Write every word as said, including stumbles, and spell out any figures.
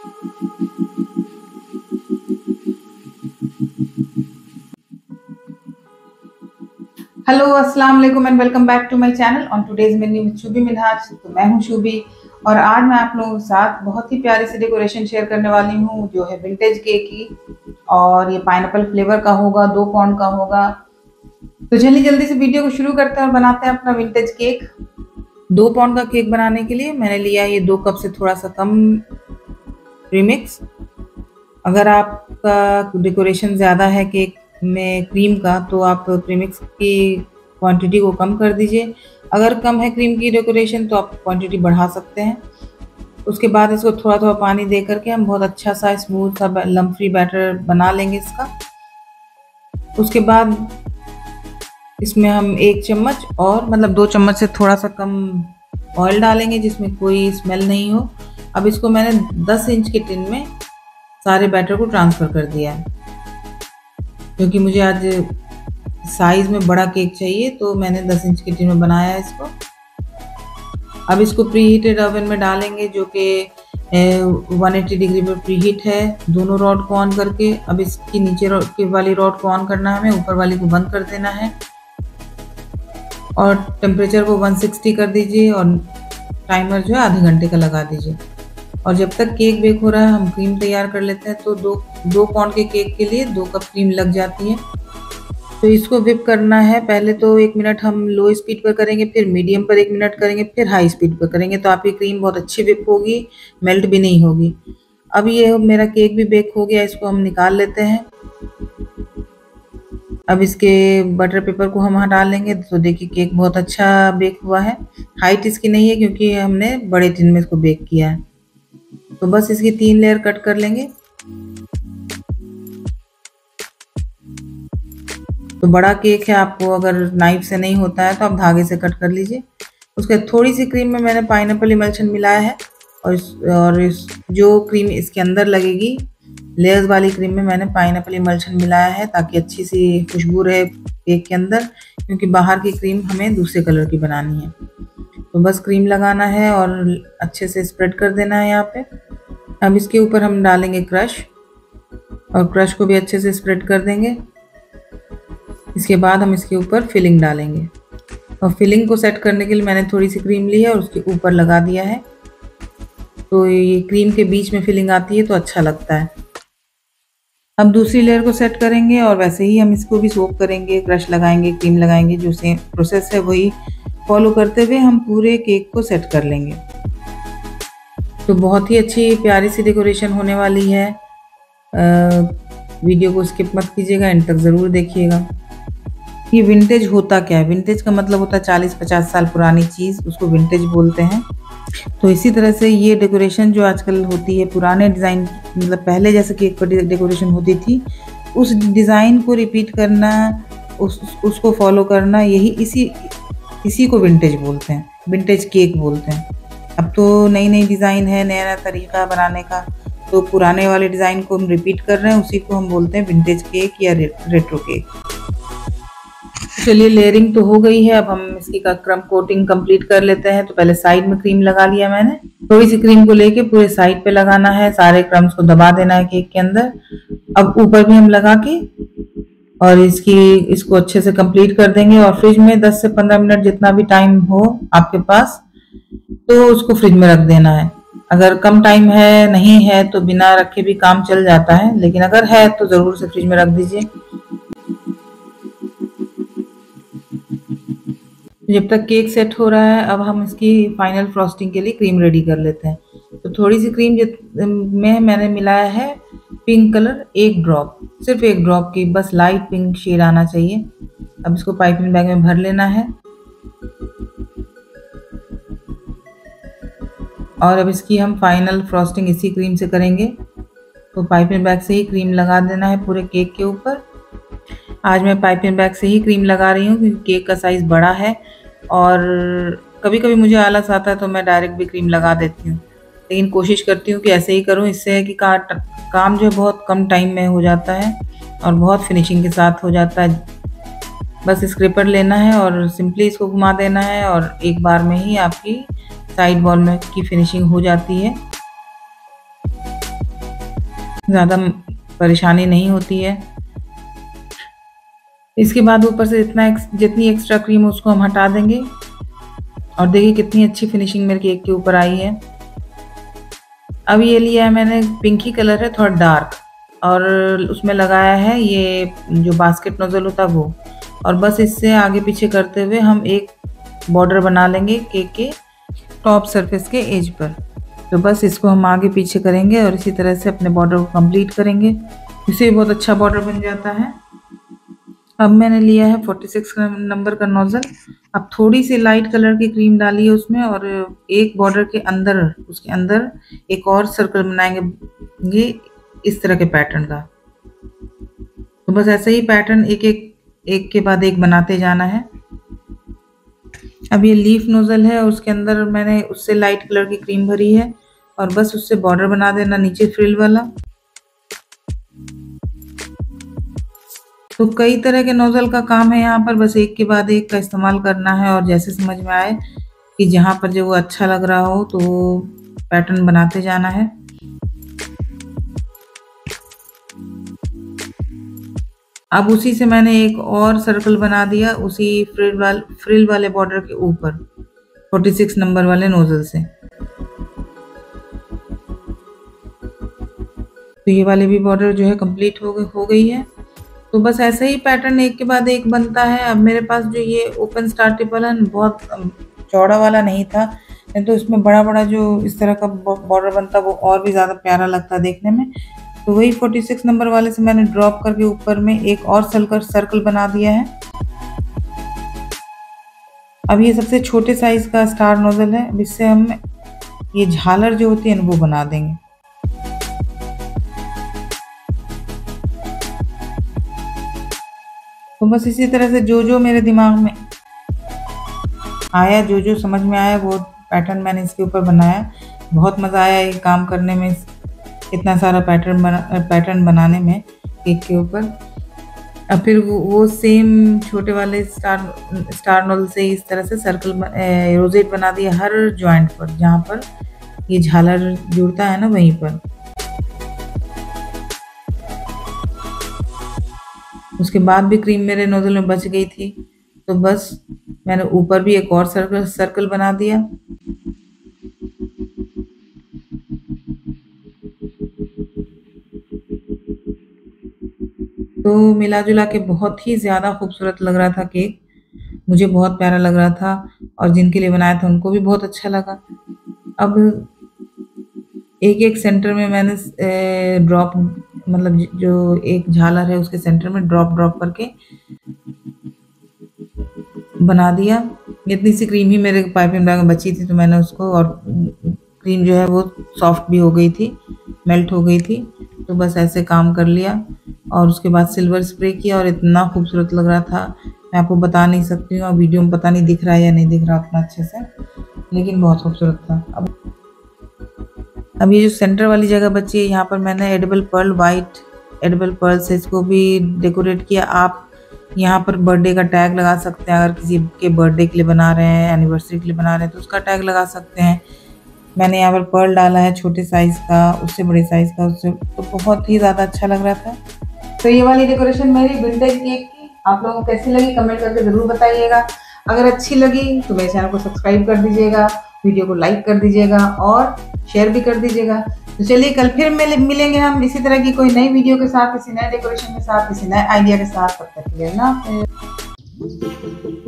Hello, अस्सलाम वालेकुम and welcome back to my channel. On today's menu with Shubhi Minhaj. तो मैं हूं शुभी और आज मैं आप लोगों के साथ बहुत ही प्यारी सी डेकोरेशन शेयर करने वाली हूं जो है विंटेज केक की, और ये पाइनएप्पल फ्लेवर का होगा, दो पाउंड का होगा। तो चलिए जल्दी से वीडियो को शुरू करते हैं और बनाते हैं अपना विंटेज केक। दो पाउंड का केक बनाने के लिए मैंने लिया ये दो कप से थोड़ा सा कम प्रीमिक्स। अगर आपका डेकोरेशन ज़्यादा है केक में क्रीम का तो आप प्रीमिक्स की क्वांटिटी को कम कर दीजिए। अगर कम है क्रीम की डेकोरेशन तो आप क्वांटिटी बढ़ा सकते हैं। उसके बाद इसको थोड़ा थोड़ा पानी दे करके हम बहुत अच्छा सा स्मूथ सा लम्प फ्री बैटर बना लेंगे इसका। उसके बाद इसमें हम एक चम्मच और मतलब दो चम्मच से थोड़ा सा कम ऑयल डालेंगे जिसमें कोई स्मेल नहीं हो। अब इसको मैंने दस इंच के टिन में सारे बैटर को ट्रांसफ़र कर दिया है क्योंकि मुझे आज साइज़ में बड़ा केक चाहिए, तो मैंने दस इंच के टिन में बनाया है इसको। अब इसको प्री हीटेड ओवन में डालेंगे जो कि एक सौ अस्सी डिग्री पर प्री हीट है। दोनों रॉड को ऑन करके अब इसकी नीचे की वाली रॉड को ऑन करना है हमें, ऊपर वाली को बंद कर देना है और टेम्परेचर को एक सौ साठ कर दीजिए और टाइमर जो है आधे घंटे का लगा दीजिए। और जब तक केक बेक हो रहा है हम क्रीम तैयार कर लेते हैं। तो दो दो पाउंड के केक के लिए दो कप क्रीम लग जाती है। तो इसको विप करना है। पहले तो एक मिनट हम लो स्पीड पर करेंगे, फिर मीडियम पर एक मिनट करेंगे, फिर हाई स्पीड पर करेंगे, तो आपकी क्रीम बहुत अच्छी विप होगी, मेल्ट भी नहीं होगी। अब ये मेरा केक भी बेक हो गया, इसको हम निकाल लेते हैं। अब इसके बटर पेपर को हम हटा लेंगे। तो देखिए केक बहुत अच्छा बेक हुआ है। हाइट इसकी नहीं है क्योंकि हमने बड़े टिन में इसको बेक किया है। तो बस इसकी तीन लेयर कट कर लेंगे। तो बड़ा केक है, आपको अगर नाइफ से नहीं होता है तो आप धागे से कट कर लीजिए। उसके थोड़ी सी क्रीम में मैंने पाइनएप्पल इमल्शन मिलाया है और इस और इस जो क्रीम इसके अंदर लगेगी लेयर्स वाली क्रीम में मैंने पाइनएप्पल इमल्शन मिलाया है ताकि अच्छी सी खुशबू रहे केक के अंदर, क्योंकि बाहर की क्रीम हमें दूसरे कलर की बनानी है। तो बस क्रीम लगाना है और अच्छे से स्प्रेड कर देना है यहाँ पे। अब इसके ऊपर हम डालेंगे क्रश और क्रश को भी अच्छे से स्प्रेड कर देंगे। इसके बाद हम इसके ऊपर फिलिंग डालेंगे और फिलिंग को सेट करने के लिए मैंने थोड़ी सी क्रीम ली है और उसके ऊपर लगा दिया है। तो ये क्रीम के बीच में फिलिंग आती है तो अच्छा लगता है। अब दूसरी लेयर को सेट करेंगे और वैसे ही हम इसको भी सोक करेंगे, क्रश लगाएंगे, क्रीम लगाएंगे। जो सेम प्रोसेस है वही फॉलो करते हुए हम पूरे केक को सेट कर लेंगे। तो बहुत ही अच्छी प्यारी सी डेकोरेशन होने वाली है। आ, वीडियो को स्किप मत कीजिएगा, एंड तक ज़रूर देखिएगा। ये विंटेज होता क्या है? विंटेज का मतलब होता है चालीस पचास साल पुरानी चीज़, उसको विंटेज बोलते हैं। तो इसी तरह से ये डेकोरेशन जो आजकल होती है पुराने डिज़ाइन, मतलब पहले जैसे केक पर डेकोरेशन होती थी उस डिज़ाइन को रिपीट करना, उस उसको फॉलो करना, यही इसी इसी को विंटेज बोलते हैं, विंटेज केक बोलते हैं। अब तो नई नई डिज़ाइन है, नया नया तरीका बनाने का, तो पुराने वाले डिज़ाइन को हम रिपीट कर रहे हैं, उसी को हम बोलते हैं विंटेज केक या रे, रेट्रो केक। चलिए लेयरिंग तो हो गई है, अब हम इसकी का क्रम कोटिंग कंप्लीट कर लेते हैं। तो पहले साइड में क्रीम लगा लिया मैंने, थोड़ी सी क्रीम को लेके पूरे साइड पे लगाना है, सारे क्रम्स को दबा देना है केक के अंदर। अब ऊपर भी हम लगा के और इसकी इसको अच्छे से कंप्लीट कर देंगे और फ्रिज में दस से पंद्रह मिनट जितना भी टाइम हो आपके पास तो उसको फ्रिज में रख देना है। अगर कम टाइम है, नहीं है तो बिना रखे भी काम चल जाता है, लेकिन अगर है तो ज़रूर से फ्रिज में रख दीजिए। जब तक केक सेट हो रहा है अब हम इसकी फाइनल फ्रॉस्टिंग के लिए क्रीम रेडी कर लेते हैं। तो थोड़ी सी क्रीम में मैंने मिलाया है पिंक कलर, एक ड्रॉप, सिर्फ एक ड्रॉप की, बस लाइट पिंक शेड आना चाहिए। अब इसको पाइपिंग बैग में भर लेना है और अब इसकी हम फाइनल फ्रॉस्टिंग इसी क्रीम से करेंगे। तो पाइपिंग बैग से ही क्रीम लगा देना है पूरे केक के ऊपर। आज मैं पाइपिंग बैग से ही क्रीम लगा रही हूँ क्योंकि केक का साइज़ बड़ा है और कभी कभी मुझे आलस आता है तो मैं डायरेक्ट भी क्रीम लगा देती हूँ, लेकिन कोशिश करती हूँ कि ऐसे ही करूँ। इससे है कि का, काम जो बहुत कम टाइम में हो जाता है और बहुत फिनिशिंग के साथ हो जाता है। बस स्क्रैपर लेना है और सिंपली इसको घुमा देना है और एक बार में ही आपकी साइड वॉल में की फिनिशिंग हो जाती है। ज़्यादा परेशानी नहीं होती है। इसके बाद ऊपर से इतना एक्स, जितनी एक्स्ट्रा क्रीम है उसको हम हटा देंगे। और देखिए कितनी अच्छी फिनिशिंग मेरे केक के ऊपर आई है। अब ये लिया है मैंने, पिंकी कलर है थोड़ा डार्क, और उसमें लगाया है ये जो बास्केट नोजल होता है वो, और बस इससे आगे पीछे करते हुए हम एक बॉर्डर बना लेंगे केक के टॉप सरफेस के एज पर। तो बस इसको हम आगे पीछे करेंगे और इसी तरह से अपने बॉर्डर को कंप्लीट करेंगे। इससे भी बहुत अच्छा बॉर्डर बन जाता है। अब मैंने लिया है छियालीस नंबर का नोजल। अब थोड़ी सी लाइट कलर की क्रीम डाली है उसमें, और एक बॉर्डर के अंदर, उसके अंदर एक और सर्कल बनाएंगे इस तरह के पैटर्न का। तो बस ऐसे ही पैटर्न एक एक एक के बाद एक बनाते जाना है। अब ये लीफ नोजल है और उसके अंदर मैंने उससे लाइट कलर की क्रीम भरी है, और बस उससे बॉर्डर बना देना नीचे फ्रिल वाला। तो कई तरह के नोजल का काम है यहाँ पर, बस एक के बाद एक का इस्तेमाल करना है, और जैसे समझ में आए कि जहाँ पर जो वो अच्छा लग रहा हो तो वो पैटर्न बनाते जाना है। अब उसी से मैंने एक और सर्कल बना दिया उसी फ्रिल वाले फ्रिल वाले बॉर्डर के ऊपर छियालीस नंबर वाले नोजल से। तो ये वाले भी बॉर्डर जो है कंप्लीट हो गई हो गई है। तो बस ऐसे ही पैटर्न एक के बाद एक बनता है। अब मेरे पास जो ये ओपन स्टार टिपल है बहुत चौड़ा वाला नहीं था, तो इसमें बड़ा बड़ा जो इस तरह का बॉर्डर बनता वो और भी ज़्यादा प्यारा लगता देखने में। तो वही छियालीस नंबर वाले से मैंने ड्रॉप करके ऊपर में एक और सर्कल सर्कल बना दिया है। अब ये सबसे छोटे साइज का स्टार नोजल है, अब इससे हम ये झालर जो होती है वो बना देंगे। तो बस इसी तरह से जो जो मेरे दिमाग में आया, जो जो समझ में आया वो पैटर्न मैंने इसके ऊपर बनाया। बहुत मज़ा आया ये काम करने में, इतना सारा पैटर्न बना पैटर्न बनाने में केक के ऊपर। अब फिर वो, वो सेम छोटे वाले स्टार स्टार नोजल से इस तरह से सर्कल रोजेट बना दिया हर जॉइंट पर, जहाँ पर ये झालर जुड़ता है ना वहीं पर। उसके बाद भी क्रीम मेरे नोजल में बच गई थी, तो बस मैंने ऊपर भी एक और सर्कल सर्कल बना दिया। तो मिला जुला के बहुत ही ज़्यादा खूबसूरत लग रहा था केक, मुझे बहुत प्यारा लग रहा था, और जिनके लिए बनाया था उनको भी बहुत अच्छा लगा। अब एक एक सेंटर में मैंने ड्रॉप, मतलब जो एक झालर है उसके सेंटर में ड्रॉप ड्रॉप करके बना दिया। इतनी सी क्रीम ही मेरे पाइपिंग बैग में बची थी, तो मैंने उसको, और क्रीम जो है वो सॉफ्ट भी हो गई थी, मेल्ट हो गई थी, तो बस ऐसे काम कर लिया। और उसके बाद सिल्वर स्प्रे किया और इतना खूबसूरत लग रहा था, मैं आपको बता नहीं सकती हूँ। और वीडियो में पता नहीं दिख रहा है या नहीं दिख रहा उतना अच्छे से, लेकिन बहुत खूबसूरत था। अब अब ये जो सेंटर वाली जगह बची है यहाँ पर मैंने edible pearl, white edible pearl से इसको भी डेकोरेट किया। आप यहाँ पर बर्थडे का टैग लगा सकते हैं, अगर किसी के बर्थडे के लिए बना रहे हैं, एनिवर्सरी के लिए बना रहे हैं तो उसका टैग लगा सकते हैं। मैंने यहाँ पर पर्ल डाला है छोटे साइज़ का, उससे बड़े साइज़ का, उससे, तो बहुत ही ज़्यादा अच्छा लग रहा था। तो ये वाली डेकोरेशन मेरी विंटेज केक की आप लोगों को कैसी लगी कमेंट करके ज़रूर बताइएगा। अगर अच्छी लगी तो मेरे चैनल को सब्सक्राइब कर दीजिएगा, वीडियो को लाइक कर दीजिएगा और शेयर भी कर दीजिएगा। तो चलिए कल फिर मिल, मिलेंगे हम इसी तरह की कोई नई वीडियो के साथ, किसी नए डेकोरेशन के साथ, किसी नए आइडिया के साथ। तब तक के लिए ना।